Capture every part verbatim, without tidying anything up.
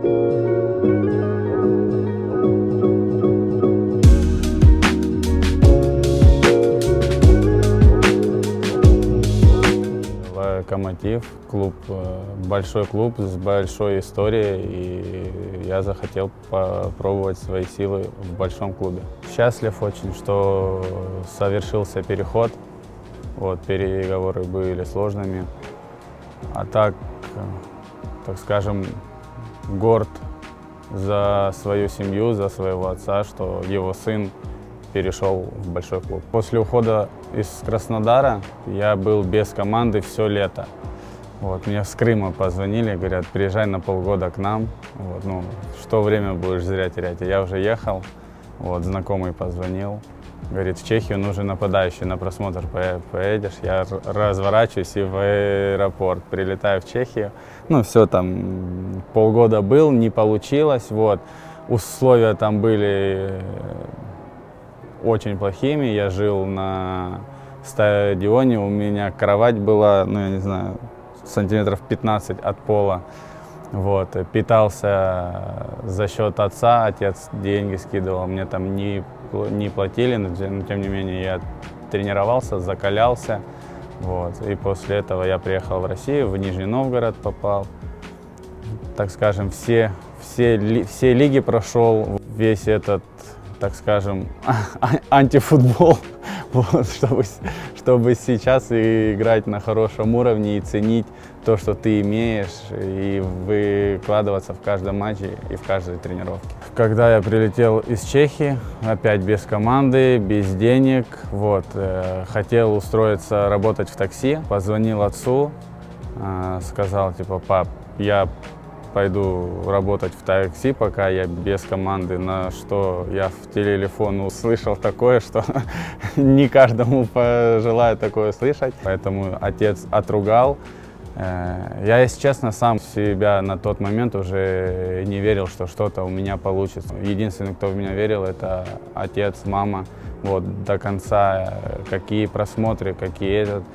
Локомотив, клуб, большой клуб с большой историей, и я захотел попробовать свои силы в большом клубе. Счастлив очень, что совершился переход. Вот, переговоры были сложными, а так, так скажем, горд за свою семью, за своего отца, что его сын перешел в большой клуб. После ухода из Краснодара я был без команды все лето. Вот, мне с Крыма позвонили, говорят, приезжай на полгода к нам. Вот, ну, что время будешь зря терять? Я уже ехал, вот, знакомый позвонил, говорит, в Чехию нужен нападающий, на просмотр поедешь. Я разворачиваюсь и в аэропорт, прилетаю в Чехию. Ну, все, там полгода был, не получилось. Вот. Условия там были очень плохими. Я жил на стадионе, у меня кровать была, ну, я не знаю, сантиметров пятнадцать от пола. Вот. Питался за счет отца, отец деньги скидывал, мне там не, не платили, но тем не менее я тренировался, закалялся. Вот. И после этого я приехал в Россию, в Нижний Новгород попал. Так скажем, все, все, все лиги прошел, весь этот, так скажем, антифутбол, вот, чтобы, чтобы сейчас и играть на хорошем уровне и ценить то, что ты имеешь, и выкладываться в каждом матче и в каждой тренировке. Когда я прилетел из Чехии, опять без команды, без денег, вот, э, хотел устроиться работать в такси, позвонил отцу, э, сказал, типа, пап, я пойду работать в такси, пока я без команды, на что я в телефон услышал такое, что не каждому пожелаю такое слышать. Поэтому отец отругал. Я, если честно, сам в себя на тот момент уже не верил, что что-то у меня получится. Единственный, кто в меня верил, это отец, мама. Вот, до конца, какие просмотры, какие этот,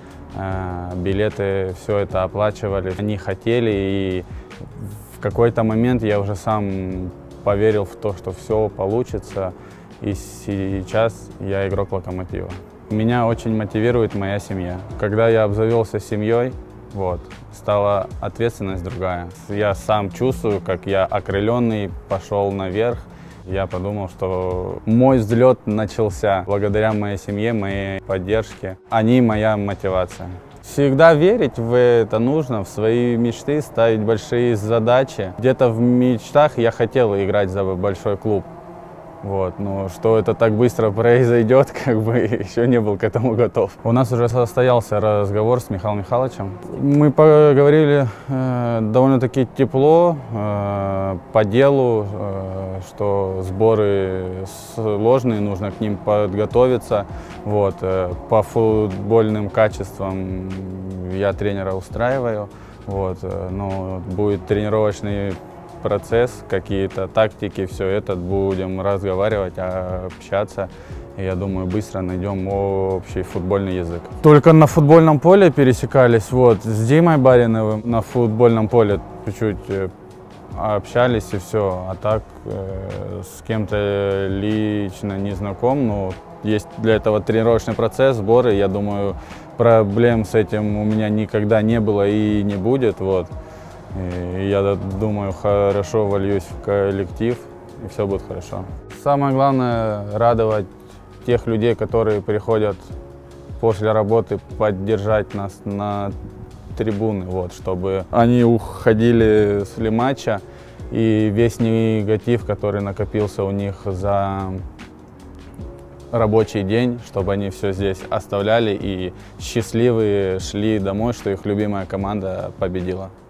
билеты, все это оплачивали. Они хотели, и в какой-то момент я уже сам поверил в то, что все получится, и сейчас я игрок Локомотива. Меня очень мотивирует моя семья. Когда я обзавелся семьей, вот, стала ответственность другая. Я сам чувствую, как я окрыленный, пошел наверх. Я подумал, что мой взлет начался благодаря моей семье, моей поддержке. Они моя мотивация. Всегда верить в это нужно, в свои мечты, ставить большие задачи. Где-то в мечтах я хотел играть за большой клуб. Вот, но что это так быстро произойдет, как бы еще не был к этому готов. У нас уже состоялся разговор с Михаилом Михайловичем. Мы поговорили э, довольно-таки тепло, э, по делу, э, что сборы сложные, нужно к ним подготовиться. Вот, э, по футбольным качествам я тренера устраиваю, вот, э, но будет тренировочный процесс, какие-то тактики, все это будем разговаривать, общаться. И я думаю, быстро найдем общий футбольный язык. Только на футбольном поле пересекались, вот, с Димой Бариновым на футбольном поле чуть-чуть общались и все. А так э, с кем-то лично не знаком, но есть для этого тренировочный процесс, сборы. Я думаю, проблем с этим у меня никогда не было и не будет, вот. И я думаю, хорошо вольюсь в коллектив, и все будет хорошо. Самое главное – радовать тех людей, которые приходят после работы поддержать нас на трибуны, вот, чтобы они уходили с матча, и весь негатив, который накопился у них за рабочий день, чтобы они все здесь оставляли и счастливые шли домой, что их любимая команда победила.